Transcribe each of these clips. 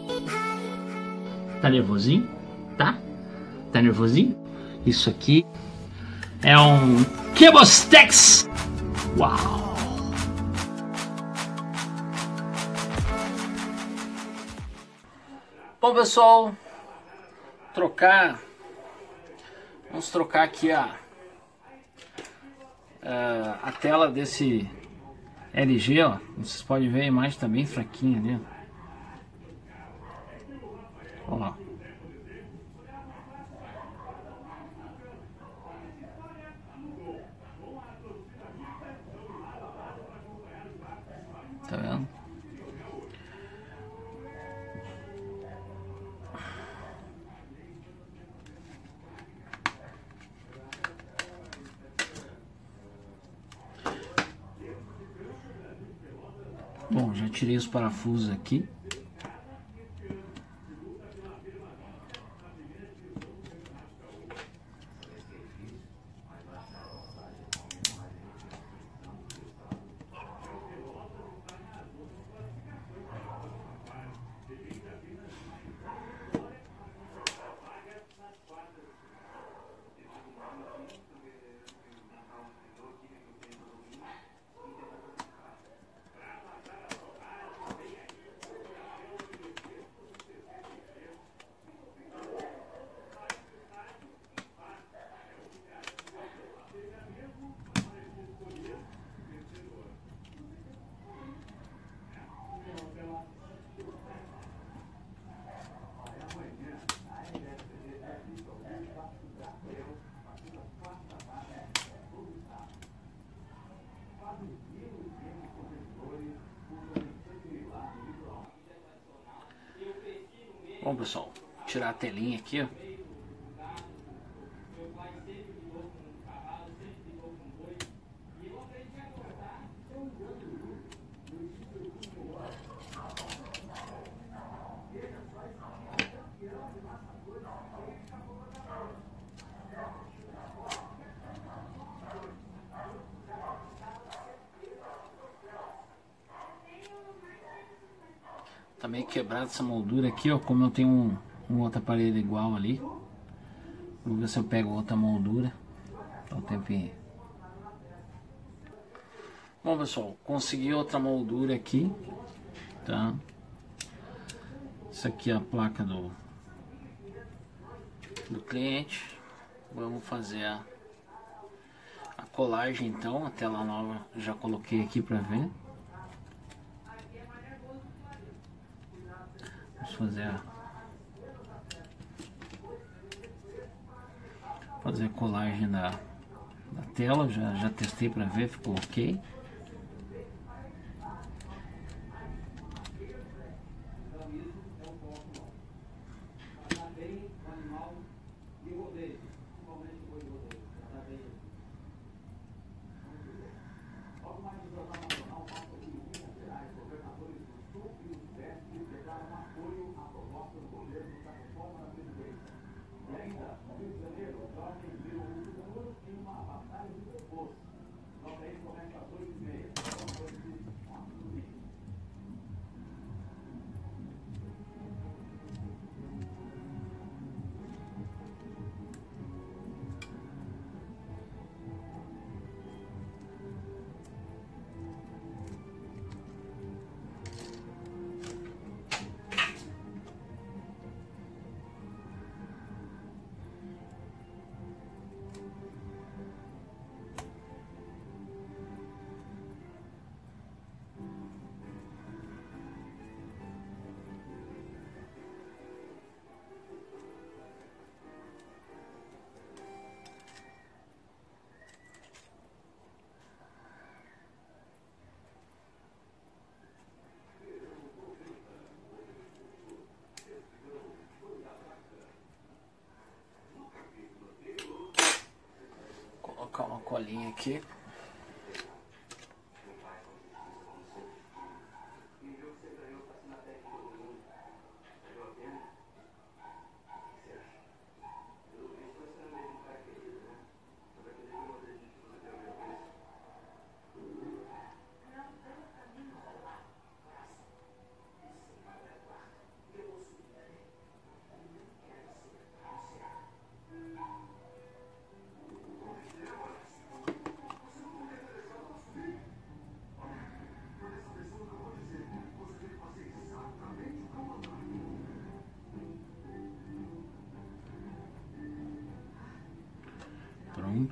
Tá nervosinho? Tá? Tá nervosinho? Isso aqui é um Cabostex. Uau! Bom, pessoal, vamos trocar aqui a tela desse LG, ó. Vocês podem ver, a imagem tá bem fraquinha ali, ó. Ó lá. Tá vendo? Bom, já tirei os parafusos aqui. Bom, pessoal, vou tirar a telinha aqui, ó. Tá meio quebrada essa moldura aqui, ó. Como eu tenho um outro aparelho igual ali. Vou ver se eu pego outra moldura. Dá um tempinho. Bom, pessoal, consegui outra moldura aqui, tá? Isso aqui é a placa do cliente. Vamos fazer a colagem então. A tela nova já coloquei aqui para ver. Vamos fazer a colagem da tela. Já testei para ver, ficou ok. Colocar uma colinha aqui.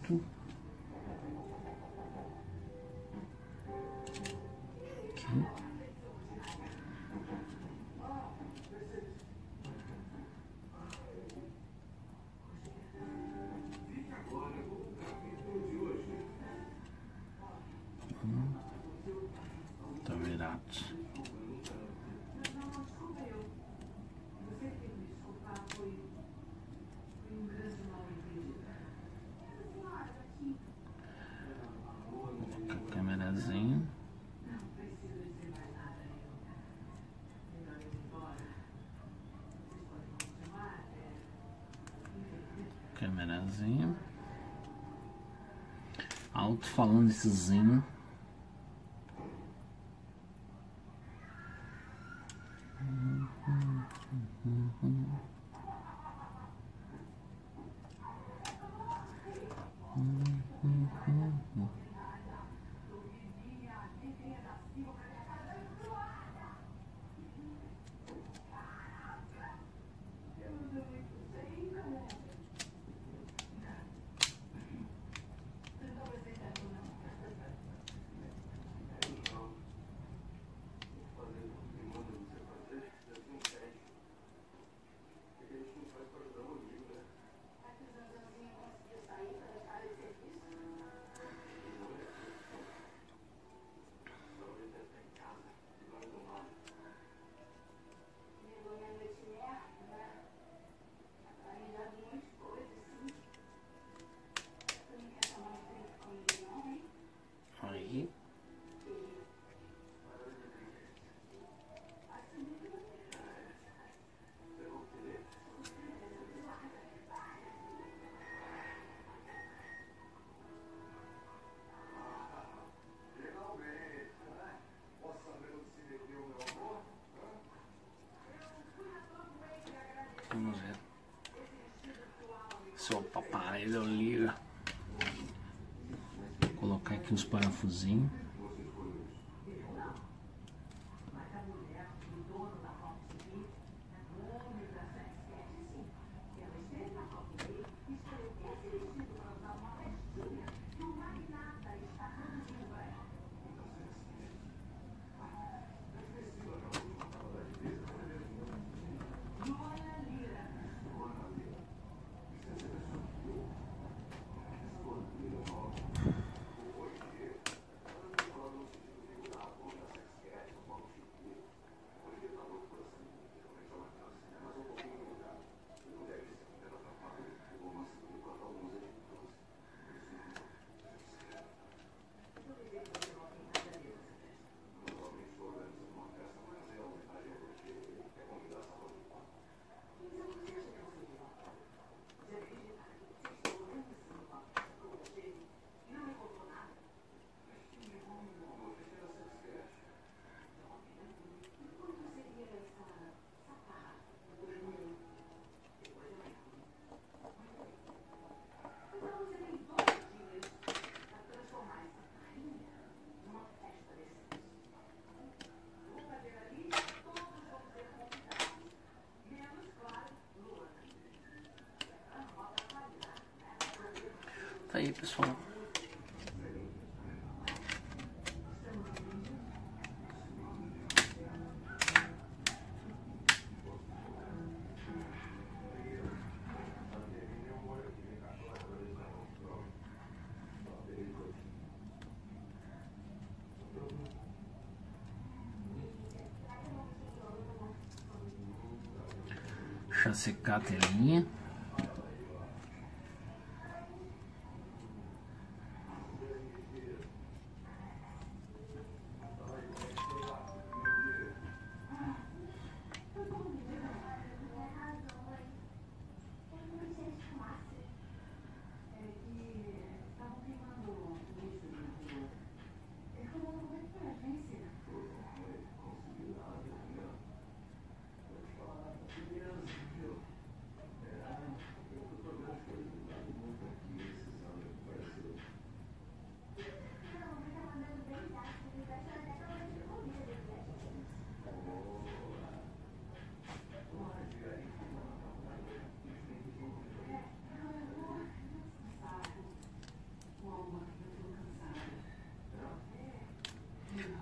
alto. Aqui. Tá virado. Câmerazinha. Câmerazinha. Alto-falantezinho. Aí. Vamos ver se o aparelho liga. Vou colocar aqui os parafusinhos. Tá aí, pessoal. Deixa eu secar a telinha.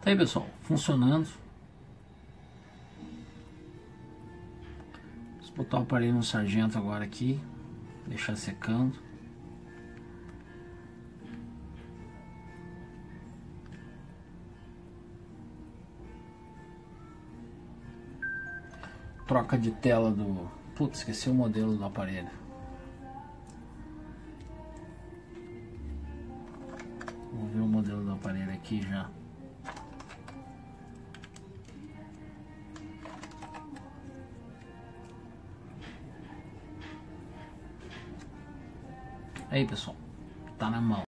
Tá aí, pessoal, funcionando. Vou botar o aparelho no sargento agora aqui, deixar secando. Troca de tela do... Putz, esqueci o modelo do aparelho. Vou ver o modelo do aparelho aqui já. Aí, pessoal, tá na mão.